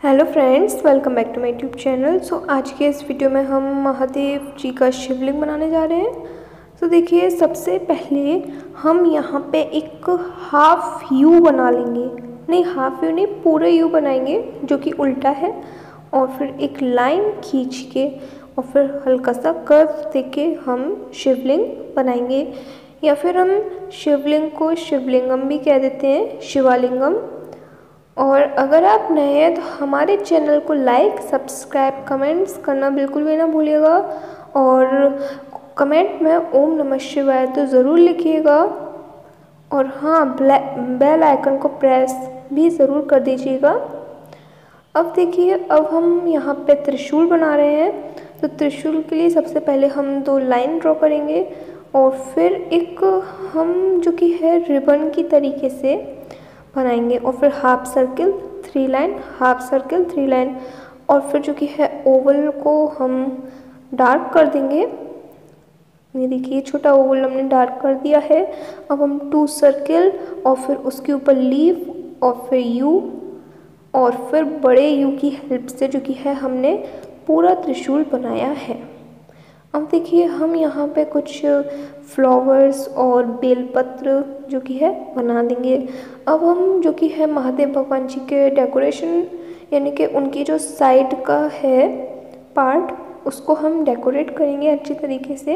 Hello friends, welcome back to my YouTube channel. आज के इस वीडियो में हम महादेव जी का शिवलिंग बनाने जा रहे हैं। देखिए, सबसे पहले हम यहाँ पे एक हाफ यू बना लेंगे। नहीं, हाफ यू नहीं, पूरे यू बनाएंगे जो कि उल्टा है। और फिर एक लाइन खींच के और फिर हल्का सा कर्व देके हम शिवलिंग बनाएंगे, या फिर हम शिवलिंग को शिवलिंगम भी कह देते हैं, शिवालिंगम। और अगर आप नए हैं तो हमारे चैनल को लाइक, सब्सक्राइब, कमेंट्स करना बिल्कुल भी ना भूलिएगा। और कमेंट में ओम नमः शिवाय तो ज़रूर लिखिएगा। और हाँ, बेल आइकन को प्रेस भी ज़रूर कर दीजिएगा। अब देखिए, अब हम यहाँ पे त्रिशूल बना रहे हैं। तो त्रिशूल के लिए सबसे पहले हम 2 लाइन ड्रॉ करेंगे और फिर एक हम जो कि है रिबन की तरीके से बनाएंगे, और फिर half circle 3 line, half circle 3 line, और फिर जो कि है ओवल को हम डार्क कर देंगे। ये देखिए, छोटा ओवल हमने डार्क कर दिया है। अब हम 2 सर्किल और फिर उसके ऊपर लीफ और फिर यू, और फिर बड़े यू की हेल्प से जो कि है हमने पूरा त्रिशूल बनाया है। अब देखिए, हम यहाँ पे कुछ फ्लावर्स और बेलपत्र जो कि है बना देंगे। अब हम जो कि है महादेव भगवान जी के डेकोरेशन, यानी कि उनकी जो साइड का है पार्ट, उसको हम डेकोरेट करेंगे अच्छी तरीके से।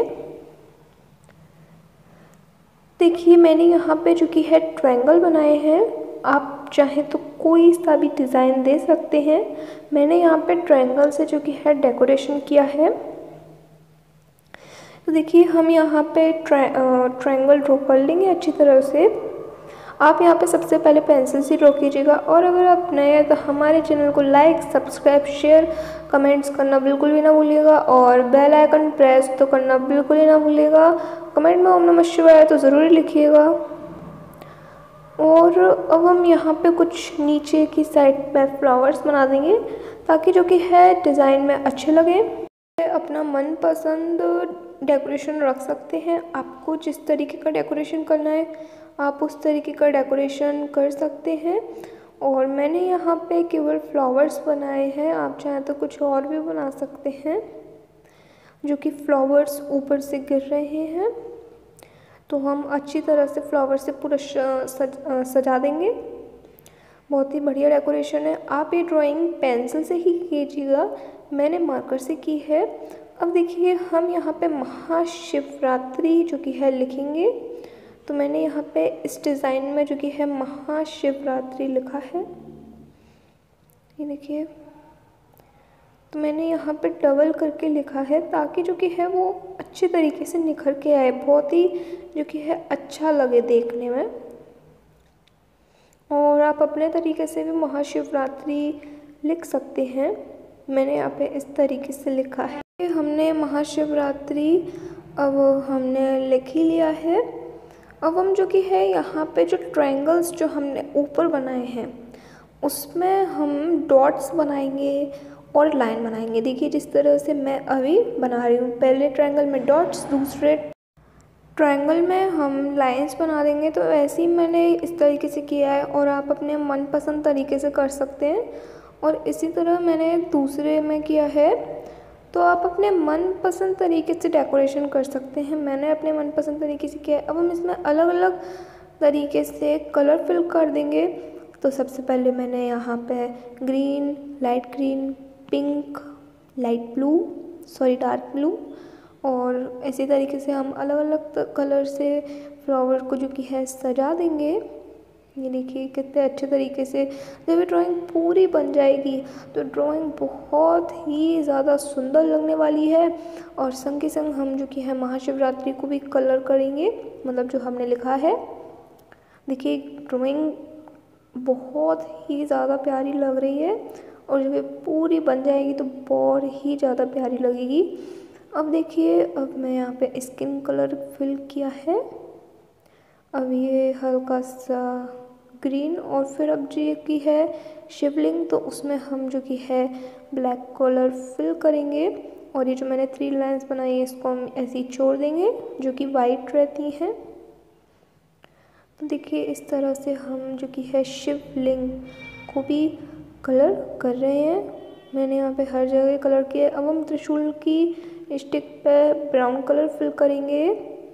देखिए, मैंने यहाँ पे जो कि है ट्रायंगल बनाए हैं। आप चाहें तो कोई सा भी डिज़ाइन दे सकते हैं। मैंने यहाँ पे ट्रायंगल से जो कि है डेकोरेशन किया है। तो देखिए, हम यहाँ पे ट्रायंगल ड्रॉ कर लेंगे अच्छी तरह से। आप यहाँ पे सबसे पहले पेंसिल से ड्रॉ कीजिएगा। और अगर आप नए हैं तो हमारे चैनल को लाइक, सब्सक्राइब, शेयर, कमेंट्स करना बिल्कुल भी ना भूलिएगा। और बेल आइकन प्रेस तो करना बिल्कुल ही ना भूलिएगा। कमेंट में ओम नमः शिवाय तो ज़रूर लिखिएगा। और अब हम यहाँ पे कुछ नीचे की साइड में फ्लावर्स बना देंगे, ताकि जो कि है डिज़ाइन में अच्छे लगे। अपना मनपसंद डेकोरेशन रख सकते हैं। आपको जिस तरीके का डेकोरेशन करना है आप उस तरीके का डेकोरेशन कर सकते हैं। और मैंने यहाँ पे केवल फ्लावर्स बनाए हैं। आप चाहें तो कुछ और भी बना सकते हैं, जो कि फ्लावर्स ऊपर से गिर रहे हैं। तो हम अच्छी तरह से फ्लावर से पूरा सजा देंगे। बहुत ही बढ़िया डेकोरेशन है। आप ये ड्राइंग पेंसिल से ही कीजिएगा, मैंने मार्कर से की है। अब देखिए, हम यहाँ पे महाशिवरात्रि जो कि है लिखेंगे। तो मैंने यहाँ पे इस डिज़ाइन में जो कि है महाशिवरात्रि लिखा है, ये देखिए। तो मैंने यहाँ पे डबल करके लिखा है, ताकि जो कि है वो अच्छे तरीके से निखर के आए, बहुत ही जो कि है अच्छा लगे देखने में। और आप अपने तरीके से भी महाशिवरात्रि लिख सकते हैं। मैंने यहाँ पे इस तरीके से लिखा है। हमने महाशिवरात्रि अब हमने लिख ही लिया है। अब हम जो कि है यहाँ पे जो ट्रायंगल्स जो हमने ऊपर बनाए हैं उसमें हम डॉट्स बनाएंगे और लाइन बनाएंगे। देखिए, जिस तरह से मैं अभी बना रही हूँ, पहले ट्रायंगल में डॉट्स, दूसरे ट्रायंगल में हम लाइंस बना देंगे। तो ऐसे ही मैंने इस तरीके से किया है, और आप अपने मनपसंद तरीके से कर सकते हैं। और इसी तरह मैंने दूसरे में किया है। तो आप अपने मनपसंद तरीके से डेकोरेशन कर सकते हैं। मैंने अपने मनपसंद तरीके से किया है। अब हम इसमें अलग अलग तरीके से कलर फिल कर देंगे। तो सबसे पहले मैंने यहाँ पे green, light green, pink, light blue, dark blue, और इसी तरीके से हम अलग अलग कलर से फ्लावर को जो कि है सजा देंगे। ये देखिए, कितने अच्छे तरीके से जब ये ड्राइंग पूरी बन जाएगी तो ड्राइंग बहुत ही ज़्यादा सुंदर लगने वाली है। और संग के संग हम जो कि है महाशिवरात्रि को भी कलर करेंगे, मतलब जो हमने लिखा है। देखिए, ड्राइंग बहुत ही ज़्यादा प्यारी लग रही है, और जब ये पूरी बन जाएगी तो बहुत ही ज़्यादा प्यारी लगेगी। अब देखिए, अब मैं यहाँ पे स्किन कलर फिल किया है। अब ये हल्का सा ग्रीन, और फिर अब जो की है शिवलिंग, तो उसमें हम जो कि है ब्लैक कलर फिल करेंगे। और ये जो मैंने 3 लाइन्स बनाई है इसको हम ऐसे ही छोड़ देंगे, जो कि वाइट रहती हैं। तो देखिए, इस तरह से हम जो कि है शिवलिंग को भी कलर कर रहे हैं। मैंने यहाँ पे हर जगह कलर किया। अब हम त्रिशूल की स्टिक पे ब्राउन कलर फिल करेंगे।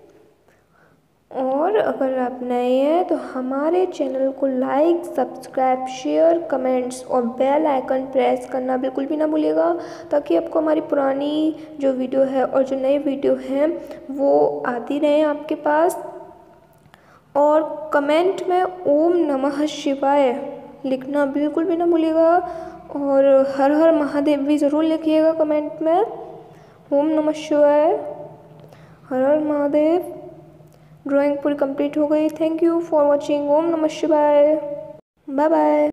और अगर आप नए हैं तो हमारे चैनल को लाइक, सब्सक्राइब, शेयर, कमेंट्स और बेल आइकन प्रेस करना बिल्कुल भी ना भूलिएगा, ताकि आपको हमारी पुरानी जो वीडियो है और जो नई वीडियो हैं वो आती रहें आपके पास। और कमेंट में ओम नमः शिवाय लिखना बिल्कुल भी ना भूलिएगा। और हर हर महादेव भी ज़रूर लिखिएगा कमेंट में। ओम नमः शिवाय, हर हर महादेव। ड्राइंग पूरी कंप्लीट हो गई। Thank you for watching. ओम नमः शिवाय। Bye bye.